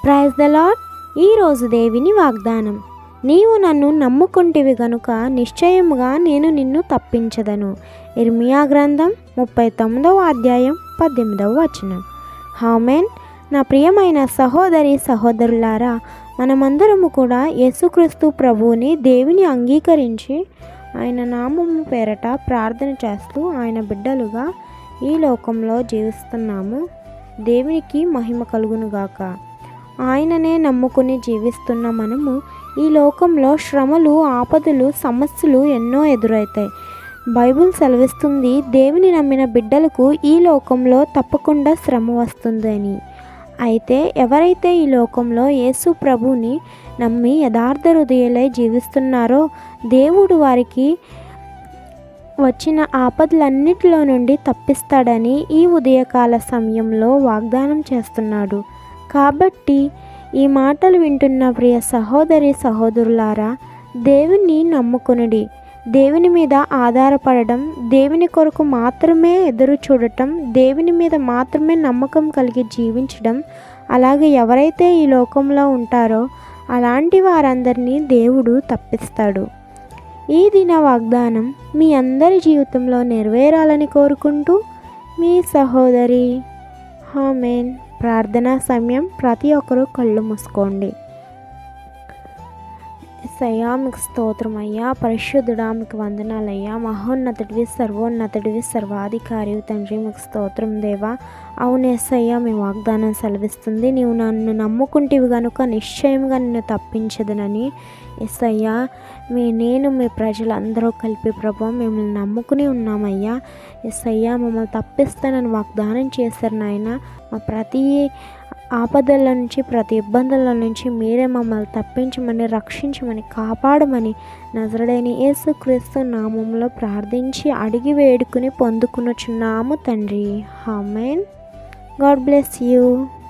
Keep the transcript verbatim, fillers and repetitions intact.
Praise the lord. ఈరోజు దేవుని వాగ్దానం, నీవు నన్ను నమ్ముకుంటివి గనుక నిశ్చయముగా నేను నిన్ను తప్పించదను. ఇర్మియా గ్రంథం ముప్పై తొమ్మిదవ అధ్యాయం పద్దెనిమిదవ వచనం. ఆమేన్. నా ప్రియమైన సహోదరి సహోదరులారా, మనమందరము కూడా యేసుక్రీస్తు ప్రభువుని దేవుని అంగీకరించి ఆయన నామము పేరట ప్రార్థన చేస్తూ ఆయన బిడ్డలుగా ఈ లోకంలో జీవిస్తున్నాము. దేవునికి మహిమ కలుగునుగాక. ఆయననే నమ్ముకుని జీవిస్తున్న మనము ఈ లోకంలో శ్రమలు, ఆపదలు, సమస్యలు ఎన్నో ఎదురవుతాయి. బైబిల్ సెలవిస్తుంది, దేవుని నమ్మిన బిడ్డలకు ఈ లోకంలో తప్పకుండా శ్రమ వస్తుందని. అయితే ఎవరైతే ఈ లోకంలో యేసు ప్రభువుని నమ్మి యథార్థ హృదయులై జీవిస్తున్నారో దేవుడు వారికి వచ్చిన ఆపదలన్నిటిలో నుండి తప్పిస్తాడని ఈ ఉదయకాల సమయంలో వాగ్దానం చేస్తున్నాడు. కాబట్టి ఈ మాటలు వింటున్న ప్రియ సహోదరి సహోదరులారా, దేవుని నమ్ముకొనుడి. దేవుని మీద ఆధారపడడం, దేవుని కొరకు మాత్రమే ఎదురు చూడటం, దేవుని మీద మాత్రమే నమ్మకం కలిగి జీవించడం, అలాగే ఎవరైతే ఈ లోకంలో ఉంటారో అలాంటి వారందరినీ దేవుడు తప్పిస్తాడు. ఈ దిన వాగ్దానం మీ అందరి జీవితంలో నెరవేరాలని కోరుకుంటూ మీ సహోదరి. ఆమేన్. ప్రార్థనా సమయం. ప్రతి ఒక్కరూ కళ్ళు మూసుకోండి. యేసయ్యా మీకు స్తోత్రం అయ్యా, పరిశుద్ధుడా మీకు వందనాలయ్యా, మహోన్నతుడివి, సర్వోన్నతుడివి, సర్వాధికారి తండ్రి మీకు స్తోత్రం దేవా. అవును యేసయ్యా, మీ వాగ్దానం సెలవిస్తుంది, నీవు నన్ను నమ్ముకుంటేవి కనుక నిశ్చయంగా నిన్ను తప్పించదనని. యేసయ్యా, మీ నేను మీ ప్రజలందరూ కలిపి ప్రభు మిమ్మల్ని నమ్ముకుని ఉన్నామయ్యా. యేసయ్యా, మమ్మల్ని తప్పిస్తానని వాగ్దానం చేశారు నాయన. మా ప్రతి ఆపదల నుంచి, ప్రతి ఇబ్బందుల నుంచి మీరే మమ్మల్ని తప్పించమని, రక్షించమని, కాపాడమని నజరుడైన యేసుక్రీస్తు నామంలో ప్రార్థించి అడిగి వేడుకుని పొందుకునుచున్నాము తండ్రి. ఆమేన్. God bless you.